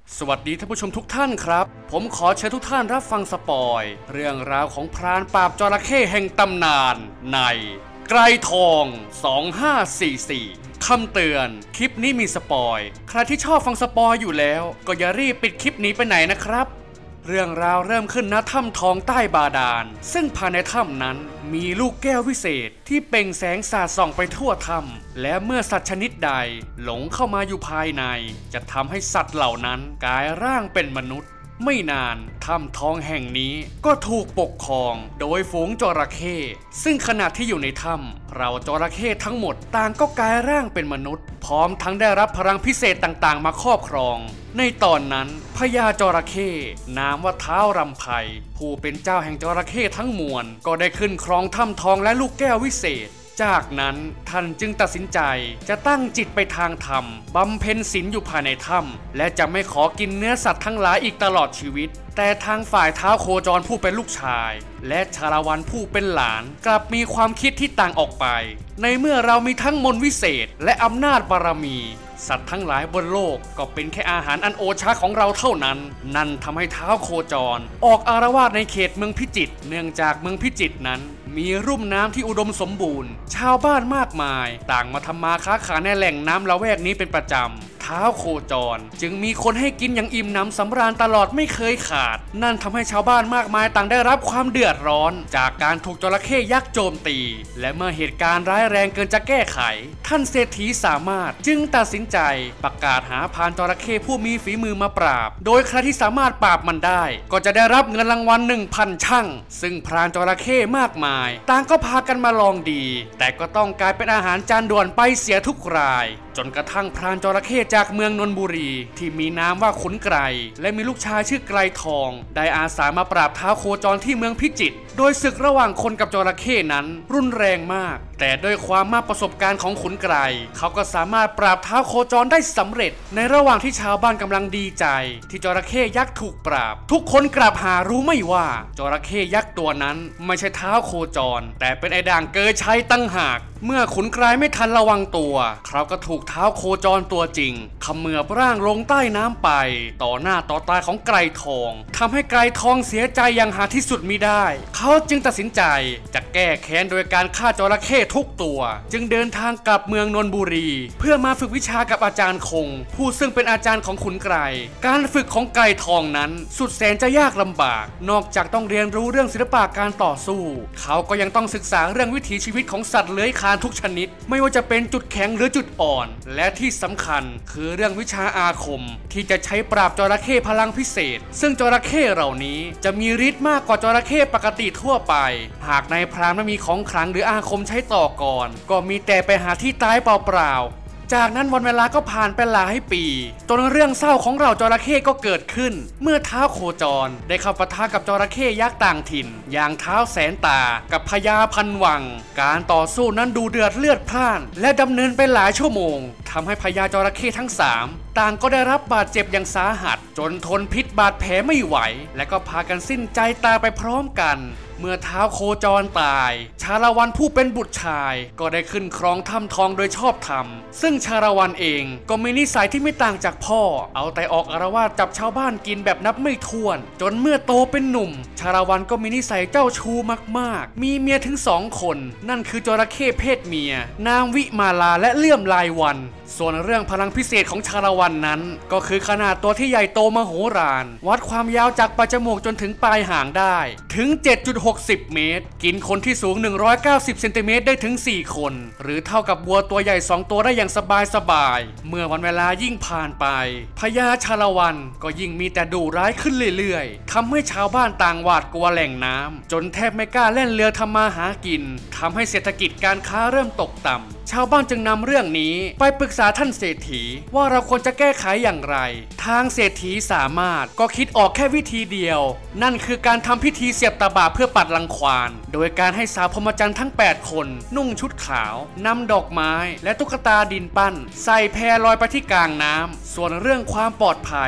สวัสดีท่านผู้ชมทุกท่านครับผมขอเชิญทุกท่านรับฟังสปอยเรื่องราวของพรานปราบจระเข้แห่งตำนานในไกรทอง2544คำเตือนคลิปนี้มีสปอยใครที่ชอบฟังสปอยอยู่แล้วก็อย่ารีบปิดคลิปนี้ไปไหนนะครับเรื่องราวเริ่มขึ้นณถ้ำทองใต้บาดาลซึ่งภายในถ้ำนั้นมีลูกแก้ววิเศษที่เปล่งแสงสาดส่องไปทั่วถ้ำและเมื่อสัตว์ชนิดใดหลงเข้ามาอยู่ภายในจะทำให้สัตว์เหล่านั้นกลายร่างเป็นมนุษย์ไม่นานถ้ำทองแห่งนี้ก็ถูกปกครองโดยฝูงจระเข้ซึ่งขณะที่อยู่ในถ้ำเราจระเข้ทั้งหมดต่างก็กลายร่างเป็นมนุษย์พร้อมทั้งได้รับพลังพิเศษต่างๆมาครอบครองในตอนนั้นพญาจระเข้นามว่าท้าวรำไพผู้เป็นเจ้าแห่งจระเข้ทั้งมวลก็ได้ขึ้นครองถ้ำทองและลูกแก้ววิเศษจากนั้นท่านจึงตัดสินใจจะตั้งจิตไปทางธรรมบำเพ็ญศีลอยู่ภายในถ้ำและจะไม่ขอกินเนื้อสัตว์ทั้งหลายอีกตลอดชีวิตแต่ทางฝ่ายท้าวโคจรผู้เป็นลูกชายและชาละวันผู้เป็นหลานกลับมีความคิดที่ต่างออกไปในเมื่อเรามีทั้งมนต์วิเศษและอำนาจบารมีสัตว์ทั้งหลายบนโลกก็เป็นแค่อาหารอันโอชะของเราเท่านั้นนั่นทำให้ท้าวโคจรออกอาละวาดในเขตเมืองพิจิตรเนื่องจากเมืองพิจิตรนั้นมีรุ่มน้ำที่อุดมสมบูรณ์ชาวบ้านมากมายต่างมาทำมาค้าขายในแหล่งน้ำละแวกนี้เป็นประจำท้าวโคจรจึงมีคนให้กินอย่างอิ่มหนำสำราญตลอดไม่เคยขาดนั่นทำให้ชาวบ้านมากมายต่างได้รับความเดือดร้อนจากการถูกจระเข้ยักษ์โจมตีและเมื่อเหตุการณ์ร้ายแรงเกินจะแก้ไขท่านเศรษฐีสามารถจึงตัดสินใจประกาศหาพรานจระเข้ผู้มีฝีมือมาปราบโดยใครที่สามารถปราบมันได้ก็จะได้รับเงินรางวัล 1,000 ชั่งซึ่งพรานจระเข้มากมายต่างก็พากันมาลองดีแต่ก็ต้องกลายเป็นอาหารจานด่วนไปเสียทุกรายจนกระทั่งพรานจระเข้จากเมืองนนทบุรีที่มีนามว่าขุนไกรและมีลูกชายชื่อไกรทองได้อาสามาปราบท้าวโคจรที่เมืองพิจิตรโดยศึกระหว่างคนกับจระเข้นั้นรุนแรงมากแต่ด้วยความมากประสบการณ์ของขุนไกรเขาก็สามารถปราบท้าวโคจรได้สำเร็จในระหว่างที่ชาวบ้านกำลังดีใจที่จระเข้ยักษ์ถูกปราบทุกคนกลับหารู้ไม่ว่าจระเข้ยักษ์ตัวนั้นไม่ใช่ท้าวโคจรแต่เป็นไอ้ด่างเกยชัยตั้งหากเมื่อขุนไกรไม่ทันระวังตัวเขาก็ถูกท้าวโคจรตัวจริงเขมือบร่างลงใต้น้ำไปต่อหน้าต่อตาของไกรทองทำให้ไกรทองเสียใจอย่างหาที่สุดมิได้เขาจึงตัดสินใจจะแก้แค้นโดยการฆ่าจระเข้ทุกตัวจึงเดินทางกลับเมืองนนทบุรีเพื่อมาฝึกวิชากับอาจารย์คงผู้ซึ่งเป็นอาจารย์ของขุนไกรการฝึกของไกรทองนั้นสุดแสนจะยากลำบากนอกจากต้องเรียนรู้เรื่องศิลปะการต่อสู้เขาก็ยังต้องศึกษาเรื่องวิถีชีวิตของสัตว์เลื้อยคลานทุกชนิดไม่ว่าจะเป็นจุดแข็งหรือจุดอ่อนและที่สำคัญคือเรื่องวิชาอาคมที่จะใช้ปราบจระเข้พลังพิเศษซึ่งจระเข้เหล่านี้จะมีฤทธิ์มากกว่าจระเข้ปกติทั่วไปหากนายพรานไม่มีของขลังหรืออาคมใช้ต่อก่อนก็มีแต่ไปหาที่ตายเปล่าๆจากนั้นวันเวลาก็ผ่านไปหลายปีจนเรื่องเศร้าของเราจระเข้ก็เกิดขึ้นเมื่อท้าวโคจรได้เข้าปะทะกับจระเข้ยักษ์ต่างถิ่นอย่างท้าวแสนตากับพญาพันวังการต่อสู้นั้นดูเดือดเลือดพล่านและดำเนินไปหลายชั่วโมงทำให้พญาจระเข้ทั้ง3ต่างก็ได้รับบาดเจ็บอย่างสาหัสจนทนพิษบาดแผลไม่ไหวและก็พากันสิ้นใจตายไปพร้อมกันเมื่อท้าวโคจรตายชาละวันผู้เป็นบุตรชายก็ได้ขึ้นครองถ้ำทองโดยชอบธรรมซึ่งชาละวันเองก็มีนิสัยที่ไม่ต่างจากพ่อเอาแต่ออกอาละวาดจับชาวบ้านกินแบบนับไม่ถ้วนจนเมื่อโตเป็นหนุ่มชาละวันก็มีนิสัยเจ้าชู้มากๆมีเมียถึง2 คนนั่นคือจระเข้เพศเมียนางวิมาลาและเลื่อมลายวันส่วนเรื่องพลังพิเศษของชาละวันนั้นก็คือขนาดตัวที่ใหญ่โตมโหฬารวัดความยาวจากปลายจมูกจนถึงปลายหางได้ถึง 7.60 เมตรกินคนที่สูง190 เซนติเมตรได้ถึง4 คนหรือเท่ากับวัวตัวใหญ่2 ตัวได้อย่างสบายเมื่อวันเวลายิ่งผ่านไปพญาชาละวันก็ยิ่งมีแต่ดุร้ายขึ้นเรื่อยๆทำให้ชาวบ้านต่างหวาดกลัวแหล่งน้ำจนแทบไม่กล้าแล่นเรือทำมาหากินทำให้เศรษฐกิจการค้าเริ่มตกต่ำชาวบ้านจึงนำเรื่องนี้ไปปรึกษาท่านเศรษฐีว่าเราควรจะแก้ไขอย่างไรทางเศรษฐีสามารถก็คิดออกแค่วิธีเดียวนั่นคือการทำพิธีเสียบตาบาเพื่อปัดรังควานโดยการให้สาวพรหมจรรย์ทั้ง8 คนนุ่งชุดขาวนำดอกไม้และตุ๊กตาดินปั้นใส่แพลอยไปที่กลางน้ำส่วนเรื่องความปลอดภัย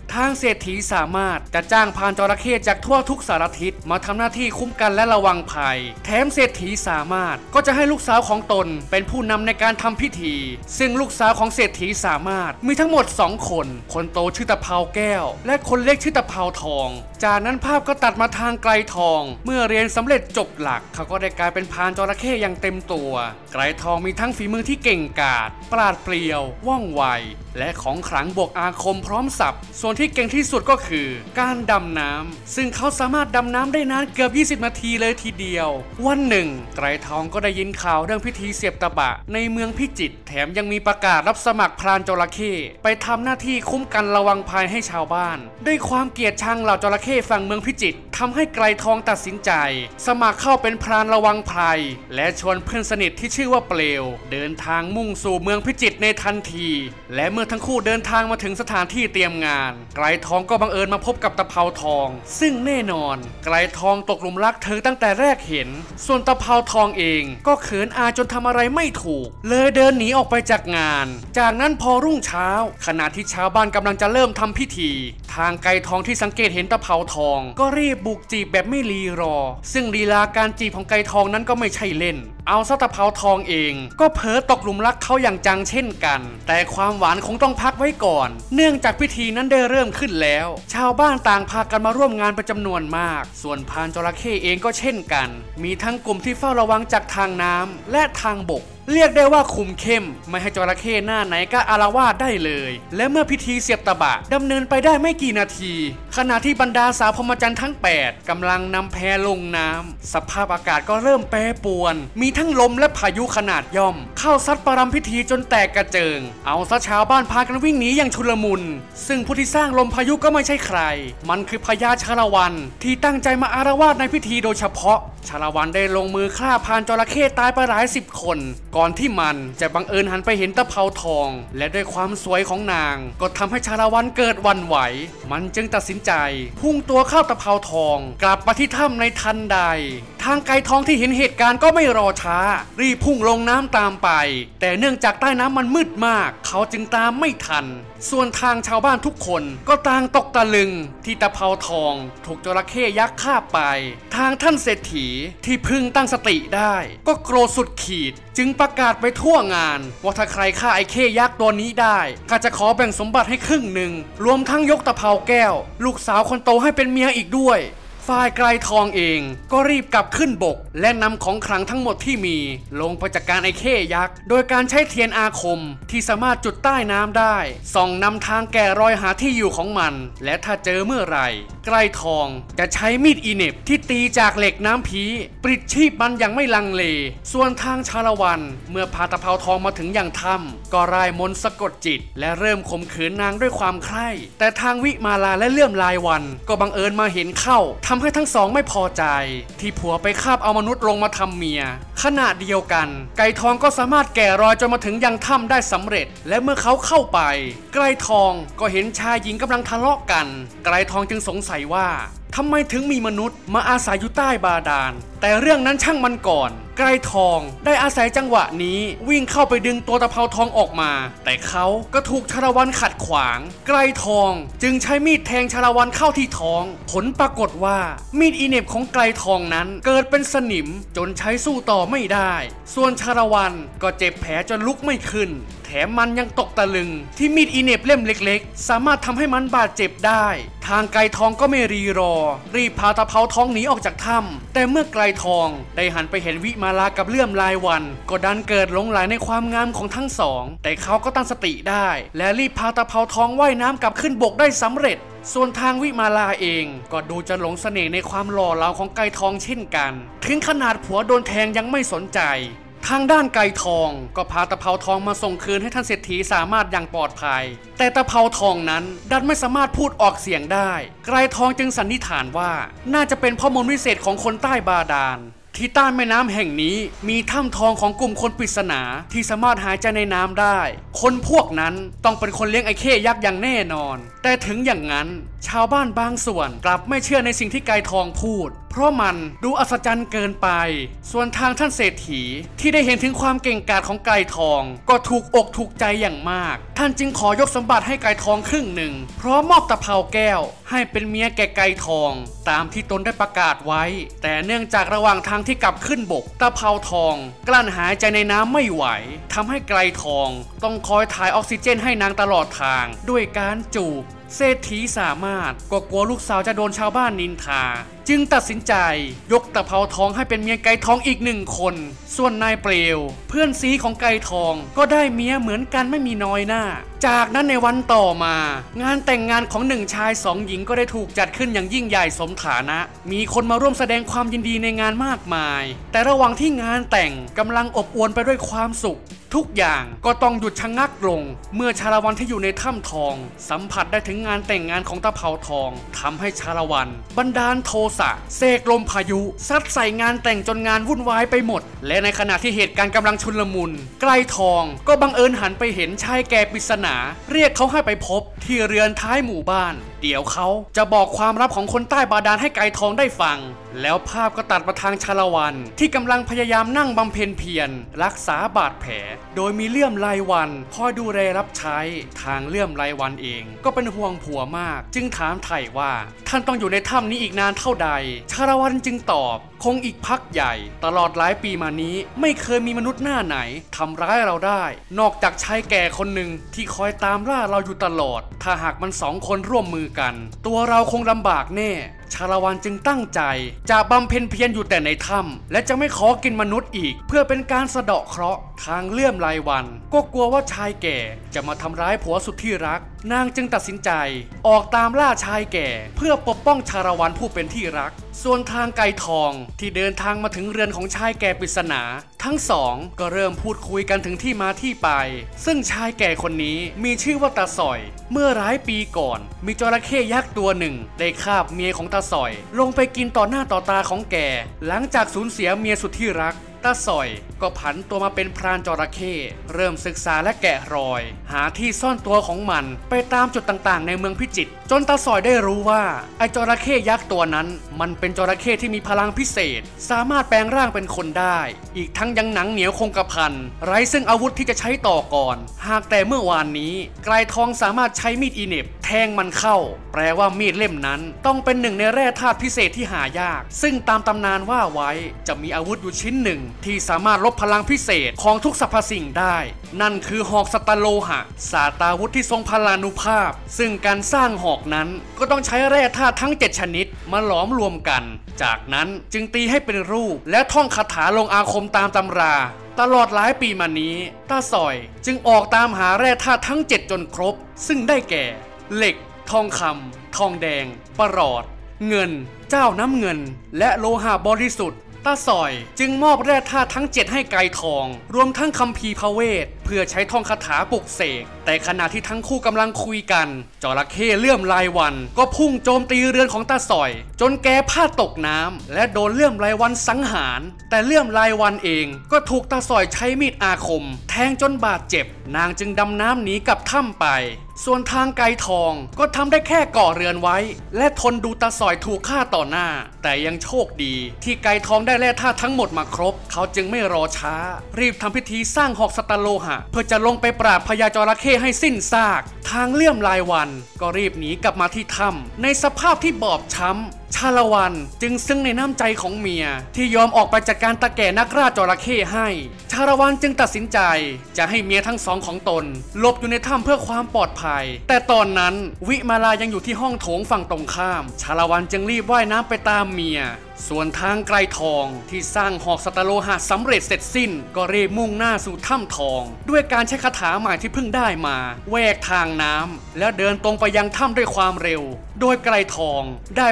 ทางเศรษฐีสามารถจะจ้างพรานจระเข้จากทั่วทุกสารทิศมาทำหน้าที่คุ้มกันและระวังภัยแถมเศรษฐีสามารถก็จะให้ลูกสาวของตนเป็นผู้นำในการทำพิธีซึ่งลูกสาวของเศรษฐีสามารถมีทั้งหมด2คนคนโตชื่อตะเภาแก้วและคนเล็กชื่อตะเภาทองจากนั้นภาพก็ตัดมาทางไกรทองเมื่อเรียนสำเร็จจบหลักเขาก็ได้กลายเป็นพรานจระเข้อย่างเต็มตัวไกรทองมีทั้งฝีมือที่เก่งกาจปราดเปรียวว่องไวและของขลังบวกอาคมพร้อมสับส่วนที่เก่งที่สุดก็คือการดำน้ำซึ่งเขาสามารถดำน้ำได้นานเกือบ20นาทีเลยทีเดียววันหนึ่งไกรทองก็ได้ยินข่าวเรื่องพิธีเสียบตะบะในเมืองพิจิตรแถมยังมีประกาศรับสมัครพรานจระเข้ไปทำหน้าที่คุ้มกันระวังภัยให้ชาวบ้านด้วยความเกลียดชังเหล่าจระเข้ฝั่งเมืองพิจิตรทำให้ไกรทองตัดสินใจสมัครเข้าเป็นพรานระวังภัยและชวนเพื่อนสนิทที่ชื่อว่าเปลวเดินทางมุ่งสู่เมืองพิจิตรในทันทีและเมื่อทั้งคู่เดินทางมาถึงสถานที่เตรียมงานไกรทองก็บังเอิญมาพบกับตะเภาทองซึ่งแน่นอนไกรทองตกหลุมรักเธอตั้งแต่แรกเห็นส่วนตะเภาทองเองก็เขินอายจนทำอะไรไม่ถูกเลยเดินหนีออกไปจากงานจากนั้นพอรุ่งเช้าขณะที่ชาวบ้านกำลังจะเริ่มทำพิธีทางไกรทองที่สังเกตเห็นตะเภาทองก็รีบบุกจีบแบบไม่รีรอซึ่งลีลาการจีบของไกรทองนั้นก็ไม่ใช่เล่นเอาซะตะเภาทองเองก็เผลอตกหลุมรักเขาอย่างจังเช่นกันแต่ความหวานคงต้องพักไว้ก่อนเนื่องจากพิธีนั้นได้เริ่มขึ้นแล้วชาวบ้านต่างพากันมาร่วมงานเป็นจำนวนมากส่วนพรานจระเข้เองก็เช่นกันมีทั้งกลุ่มที่เฝ้าระวังจากทางน้ำและทางบกเรียกได้ว่าคุมเข้มไม่ให้จระเข้หน้าไหนก็อาละวาดได้เลยและเมื่อพิธีเสียบตะบะดำเนินไปได้ไม่กี่นาทีขณะที่บรรดาสาวพรหมจรรย์ทั้ง8กำลังนำแพลงน้ำสภาพอากาศก็เริ่มแปรปรวนมีทั้งลมและพายุขนาดย่อมเข้าซัดปรำพิธีจนแตกกระเจิงเอาซะชาวบ้านพากันวิ่งหนีอย่างชุลมุนซึ่งผู้ที่สร้างลมพายุก็ไม่ใช่ใครมันคือพญาชาละวันที่ตั้งใจมาอาละวาดในพิธีโดยเฉพาะชาละวันได้ลงมือฆ่าพรานจระเข้ตายไปหลาย10คนก่อนที่มันจะบังเอิญหันไปเห็นตะเภาทองและด้วยความสวยของนางก็ทำให้ชาละวันเกิดหวั่นไหวมันจึงตัดสินใจพุ่งตัวเข้าตะเภาทองกลับมาที่ถ้ำในทันใดทางไกรทองที่เห็นเหตุการณ์ก็ไม่รอช้ารีบพุ่งลงน้ำตามไปแต่เนื่องจากใต้น้ำมันมืดมากเขาจึงตามไม่ทันส่วนทางชาวบ้านทุกคนก็ต่างตกตะลึงที่ตะเภาทองถูกจระเข้ยักษ์ฆ่าไปทางท่านเศรษฐีที่พึงตั้งสติได้ก็โกรธสุดขีดจึงประกาศไปทั่วงานว่าถ้าใครฆ่าไอ้เข้ยักษ์ตัวนี้ได้ข้าจะขอแบ่งสมบัติให้ครึ่งหนึ่งรวมทั้งยกตะเภาแก้วลูกสาวคนโตให้เป็นเมียอีกด้วยฝ่ายไกรทองเองก็รีบกลับขึ้นบกและนำของขลังทั้งหมดที่มีลงไปจัดการไอ้เข้ยักษ์โดยการใช้เทียนอาคมที่สามารถจุดใต้น้ำได้ส่องนำทางแก่รอยหาที่อยู่ของมันและถ้าเจอเมื่อไหร่ไกรทองจะใช้มีดอีเน็บที่ตีจากเหล็กน้ำผีปลิดชีพมันอย่างไม่ลังเลส่วนทางชาละวันเมื่อพาตะเภาทองมาถึงอย่างถ้ำก็ร่ายมนต์สะกดจิตและเริ่มข่มขืนนางด้วยความใคร่แต่ทางวิมาลาและเลื่อมลายวันก็บังเอิญมาเห็นเข้าทำให้ทั้งสองไม่พอใจที่ผัวไปคาบเอามนุษย์ลงมาทำเมียขณะเดียวกันไก่ทองก็สามารถแก่รอยจนมาถึงยังถ้ำได้สำเร็จและเมื่อเขาเข้าไปไกรทองก็เห็นชายหญิงกำลังทะเลาะกันไกรทองจึงสงสัยว่าทำไมถึงมีมนุษย์มาอาศัยอยู่ใต้บาดาลแต่เรื่องนั้นช่างมันก่อนไกรทองได้อาศัยจังหวะนี้วิ่งเข้าไปดึงตัวตะเภาทองออกมาแต่เขาก็ถูกชาละวันขัดขวางไกรทองจึงใช้มีดแทงชาละวันเข้าที่ท้องผลปรากฏว่ามีดอีเน็บของไกรทองนั้นเกิดเป็นสนิมจนใช้สู้ต่อไม่ได้ส่วนชาละวันก็เจ็บแผลจนลุกไม่ขึ้นแถมมันยังตกตะลึงที่มีดอีเน็บเล่มเล็กๆสามารถทำให้มันบาดเจ็บได้ทางไกรทองก็ไม่รีรอรีบพาตะเภาทองหนีออกจากถ้ำแต่เมื่อไกรทองได้หันไปเห็นวิมาลากับเลื่อมลายวันก็ดันเกิดหลงไหลในความงามของทั้งสองแต่เขาก็ตั้งสติได้และรีบพาตะเภาทองว่ายน้ำกลับขึ้นบกได้สำเร็จส่วนทางวิมาลาเองก็ดูจะหลงเสน่ห์ในความหล่อเหลาของไกรทองเช่นกันถึงขนาดผัวโดนแทงยังไม่สนใจทางด้านไกรทองก็พาตะเภาทองมาส่งคืนให้ท่านเศรษฐีสามารถอย่างปลอดภัยแต่ตะเภาทองนั้นดันไม่สามารถพูดออกเสียงได้ไกรทองจึงสันนิษฐานว่าน่าจะเป็นเพราะมนต์วิเศษของคนใต้บาดาลที่ใต้แม่น้ำแห่งนี้มีถ้ำทองของกลุ่มคนปริศนาที่สามารถหายใจในน้ำได้คนพวกนั้นต้องเป็นคนเลี้ยงไอ้เข้ยักษ์อย่างแน่นอนแต่ถึงอย่างนั้นชาวบ้านบางส่วนกลับไม่เชื่อในสิ่งที่ไกรทองพูดเพราะมันดูอัศจรรย์เกินไปส่วนทางท่านเศรษฐีที่ได้เห็นถึงความเก่งกาจของไกรทองก็ถูกอกถูกใจอย่างมากท่านจึงขอยกสมบัติให้ไกรทองครึ่งหนึ่งพร้อมมอบตะเภาแก้วให้เป็นเมียแก่ไกรทองตามที่ตนได้ประกาศไว้แต่เนื่องจากระหว่างทางที่กลับขึ้นบกตะเภาทองกลั้นหายใจในน้ำไม่ไหวทำให้ไกรทองต้องคอยถ่ายออกซิเจนให้นางตลอดทางด้วยการจูบเศรษฐีสามารถก็กลัวลูกสาวจะโดนชาวบ้านนินทาจึงตัดสินใจยกตะเภาทองให้เป็นเมียไกรทองอีก1 คนส่วนนายเปลวเพื่อนซีของไกรทองก็ได้เมียเหมือนกันไม่มีน้อยหน้าจากนั้นในวันต่อมางานแต่งงานของ1 ชาย 2 หญิงก็ได้ถูกจัดขึ้นอย่างยิ่งใหญ่สมฐานะมีคนมาร่วมแสดงความยินดีในงานมากมายแต่ระหว่างที่งานแต่งกำลังอบอวลไปด้วยความสุขทุกอย่างก็ต้องหยุดชะงักลงเมื่อชาละวันที่อยู่ในถ้ำทองสัมผัสได้ถึงงานแต่งงานของตะเภาทองทำให้ชาละวันบันดาลโทสะเสกลมพายุซัดใส่งานแต่งจนงานวุ่นวายไปหมดและในขณะที่เหตุการณ์กำลังชุลมุนไกรทองก็บังเอิญหันไปเห็นชายแก่ปริศนาเรียกเขาให้ไปพบที่เรือนท้ายหมู่บ้านเดี๋ยวเขาจะบอกความลับของคนใต้บาดาลให้ไกรทองได้ฟังแล้วภาพก็ตัดมาทางชาละวันที่กำลังพยายามนั่งบำเพ็ญเพียรรักษาบาดแผลโดยมีเลื่อมรายวันคอยดูแลรับใช้ทางเลื่อมรายวันเองก็เป็นห่วงผัวมากจึงถามไถ่ว่าท่านต้องอยู่ในถ้ำนี้อีกนานเท่าใดชาละวันจึงตอบคงอีกพักใหญ่ตลอดหลายปีมานี้ไม่เคยมีมนุษย์หน้าไหนทำร้ายเราได้นอกจากชายแก่คนหนึ่งที่คอยตามล่าเราอยู่ตลอดถ้าหากมัน2 คนร่วมมือกันตัวเราคงลำบากแน่ชาละวันจึงตั้งใจจะบำเพ็ญเพียรอยู่แต่ในถ้ำและจะไม่ขอกินมนุษย์อีกเพื่อเป็นการสะเดาะเคราะห์ทางเลื่อมรายวันก็กลัวว่าชายแก่จะมาทำร้ายผัวสุดที่รักนางจึงตัดสินใจออกตามล่าชายแก่เพื่อปกป้องชาละวันผู้เป็นที่รักส่วนทางไกรทองที่เดินทางมาถึงเรือนของชายแก่ปริศนาทั้งสองก็เริ่มพูดคุยกันถึงที่มาที่ไปซึ่งชายแก่คนนี้มีชื่อว่าตาสอยเมื่อหลายปีก่อนมีจระเข้ยักษ์ตัวหนึ่งได้คาบเมียของตาสอยลงไปกินต่อหน้าต่อตาของแกหลังจากสูญเสียเมียสุดที่รักตาสอยก็ผันตัวมาเป็นพรานจระเข้เริ่มศึกษาและแกะรอยหาที่ซ่อนตัวของมันไปตามจุดต่างๆในเมืองพิจิตรจนตาสอยได้รู้ว่าไอ้จระเข้ยักษ์ตัวนั้นมันเป็นจระเข้ที่มีพลังพิเศษสามารถแปลงร่างเป็นคนได้อีกทั้งยังหนังเหนียวคงกระพันไร้ซึ่งอาวุธที่จะใช้ต่อก่อนหากแต่เมื่อวานนี้ไกรทองสามารถใช้มีดอีเหน็บแทงมันเข้าแปลว่ามีดเล่มนั้นต้องเป็น1 ในแร่ธาตุพิเศษที่หายากซึ่งตามตำนานว่าไว้จะมีอาวุธอยู่ชิ้นหนึ่งที่สามารถลบพลังพิเศษของทุกสรรพสิ่งได้นั่นคือหอกสตาโลหะศาสตราวุธที่ทรงพลานุภาพซึ่งการสร้างหอกนั้นก็ต้องใช้แร่ธาตุทั้ง7 ชนิดมาหลอมรวมกันจากนั้นจึงตีให้เป็นรูปและท่องคาถาลงอาคมตามตำราตลอดหลายปีมานี้ตาสอยจึงออกตามหาแร่ธาตุทั้ง7จนครบซึ่งได้แก่เหล็กทองคำทองแดงประหลอดเงินเจ้าน้ำเงินและโลหะบริสุทธิ์ตาสอยจึงมอบแร่ธาตุทั้ง7ให้ไกรทองรวมทั้งคัมภีร์พระเวทเพื่อใช้ท่องคาถาปลุกเสกแต่ขณะที่ทั้งคู่กำลังคุยกันจระเข้เลื่อมรายวันก็พุ่งโจมตีเรือนของตาสอยจนแกพลาดตกน้ำและโดนเลื่อมรายวันสังหารแต่เลื่อมรายวันเองก็ถูกตาสอยใช้มีดอาคมแทงจนบาดเจ็บนางจึงดำน้ำหนีกลับถ้ำไปส่วนทางไกรทองก็ทำได้แค่ก่อเรือนไว้และทนดูตาสอยถูกฆ่าต่อหน้าแต่ยังโชคดีที่ไกรทองได้แร่ธาตุทั้งหมดมาครบเขาจึงไม่รอช้ารีบทำพิธีสร้างหอกสตาโลหะเพื่อจะลงไปปราบพญาจระเข้ให้สิ้นซากทางเลื่อมรายวันก็รีบหนีกลับมาที่ถ้ำในสภาพที่บอบช้ำชาละวันจึงซึ้งในน้ำใจของเมียที่ยอมออกไปจัดการตาแก่นักล่าจระเข้ให้ชาละวันจึงตัดสินใจจะให้เมียทั้ง2ของตนหลบอยู่ในถ้ำเพื่อความปลอดภัยแต่ตอนนั้นวิมาลายังอยู่ที่ห้องโถงฝั่งตรงข้ามชาละวันจึงรีบว่ายน้ำไปตามเมียส่วนทางไกรทองที่สร้างหอกสตาโลหะสำเร็จเสร็จสิ้นก็รีบมุ่งหน้าสู่ถ้ำทองด้วยการใช้คาถาใหม่ที่เพิ่งได้มาแหวกทางน้ำแล้วเดินตรงไปยังถ้ำด้วยความเร็วโดยไกรทองได้บังเอิญเดิน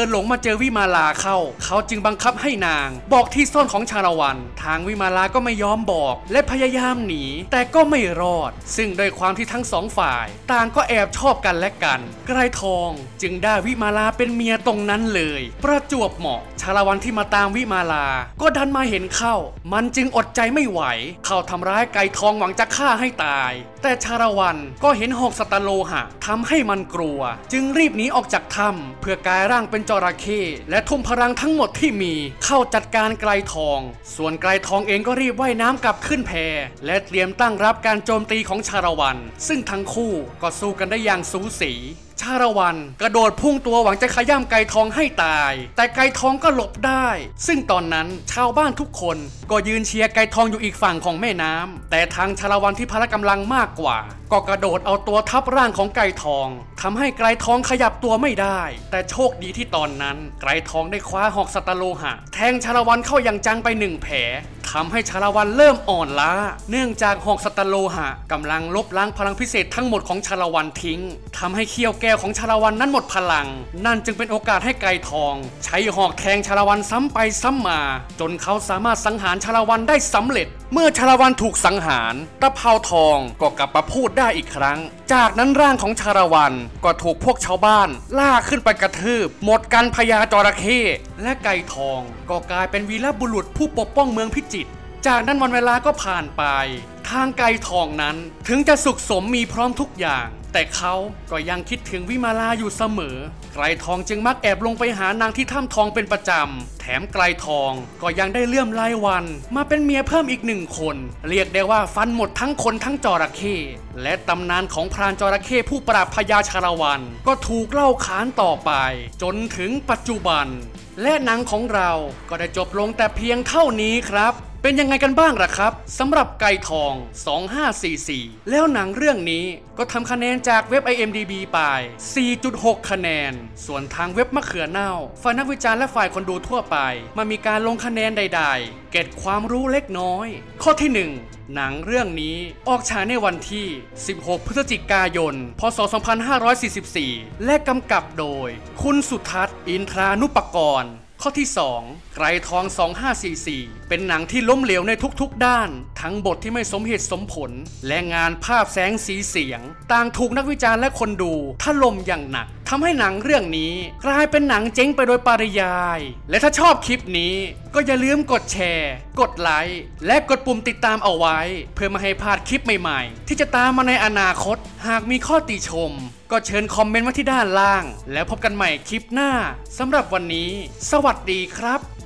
ดินหลงมาเจอวิมาลาเข้าเขาจึงบังคับให้นางบอกที่ซ่อนของชาละวันทางวิมาลาก็ไม่ยอมบอกและพยายามหนีแต่ก็ไม่รอดซึ่งโดยความที่ทั้งสองฝ่ายต่างก็แอบชอบกันและกันไกรทองจึงได้วิมาลาเป็นเมียตรงนั้นเลยประจวบเหมาะชาละวันที่มาตามวิมาลาก็ดันมาเห็นเข้ามันจึงอดใจไม่ไหวเข้าทำร้ายไก่ทองหวังจะฆ่าให้ตายแต่ชาละวันก็เห็นหอกสตโลหะทำให้มันกลัวจึงรีบหนีออกจากถ้ำเพื่อกลายร่างเป็นจระเข้และทุ่มพลังทั้งหมดที่มีเข้าจัดการไกรทองส่วนไกรทองเองก็รีบว่ายน้ำกลับขึ้นแพและเตรียมตั้งรับการโจมตีของชาละวันซึ่งทั้งคู่ก็สู้กันได้อย่างสูสีชาละวันกระโดดพุ่งตัวหวังจะขย้ำไก่ทองให้ตายแต่ไก่ทองก็หลบได้ซึ่งตอนนั้นชาวบ้านทุกคนก็ยืนเชียร์ไก่ทองอยู่อีกฝั่งของแม่น้ำแต่ทางชาละวันที่พละกำลังมากกว่าก็กระโดดเอาตัวทับร่างของไก่ทองทำให้ไก่ทองขยับตัวไม่ได้แต่โชคดีที่ตอนนั้นไก่ทองได้คว้าหอกสตโลหะแทงชาละวันเข้าอย่างจังไป1 แผลทำให้ชาละวันเริ่มอ่อนล้าเนื่องจากหอกสตโลหะกำลังลบล้างพลังพิเศษทั้งหมดของชาละวันทิ้งทำให้เขี้ยวแก้วของชาละวันนั้นหมดพลังนั่นจึงเป็นโอกาสให้ไก่ทองใช้หอกแทงชาละวันซ้ำไปซ้ำมาจนเขาสามารถสังหารชาละวันได้สำเร็จเมื่อชาละวันถูกสังหารตะเภาทองก็กลับมาพูดได้อีกครั้งจากนั้นร่างของชาละวันก็ถูกพวกชาวบ้านล่าขึ้นไปกระทืบหมดกันพญาจระเข้และไก่ทองก็กลายเป็นวีรบุรุษผู้ปกป้องเมืองพิจิตรจากนั้นวันเวลาก็ผ่านไปทางไก่ทองนั้นถึงจะสุขสมมีพร้อมทุกอย่างแต่เขาก็ยังคิดถึงวิมาลาอยู่เสมอไกรทองจึงมักแอบลงไปหานางที่ถ้ำทองเป็นประจำแถมไกรทองก็ยังได้เลื่อมรายวันมาเป็นเมียเพิ่มอีก1 คนเรียกได้ว่าฟันหมดทั้งคนทั้งจระเข้และตำนานของพรานจระเข้ผู้ปราบพญาชาละวันก็ถูกเล่าขานต่อไปจนถึงปัจจุบันและหนังของเราก็ได้จบลงแต่เพียงเท่านี้ครับเป็นยังไงกันบ้างล่ะครับสำหรับไก่ทอง 2544แล้วหนังเรื่องนี้ก็ทำคะแนนจากเว็บ IMDB ไป 4.6 คะแนนส่วนทางเว็บมะเขือเน่าฝ่ายนักวิจารณ์และฝ่ายคนดูทั่วไปมันมีการลงคะแนนใดๆเก็บความรู้เล็กน้อยข้อที่ 1หนังเรื่องนี้ออกฉายในวันที่ 16 พฤศจิกายน พ.ศ. 2544 และกำกับโดยคุณสุทัศน์ อินทรานุปกรณ์ข้อที่ 2ไกรทอง 2544 เป็นหนังที่ล้มเหลวในทุกๆด้านทั้งบทที่ไม่สมเหตุสมผลและงานภาพแสงสีเสียงต่างถูกนักวิจารณ์และคนดูถล่มอย่างหนักทำให้หนังเรื่องนี้กลายเป็นหนังเจ๊งไปโดยปริยายและถ้าชอบคลิปนี้ก็อย่าลืมกดแชร์กดไลค์และกดปุ่มติดตามเอาไว้เพื่อไม่ให้พลาดคลิปใหม่ๆที่จะตามมาในอนาคตหากมีข้อติชมก็เชิญคอมเมนต์มาที่ด้านล่างแล้วพบกันใหม่คลิปหน้าสำหรับวันนี้สวัสดีครับ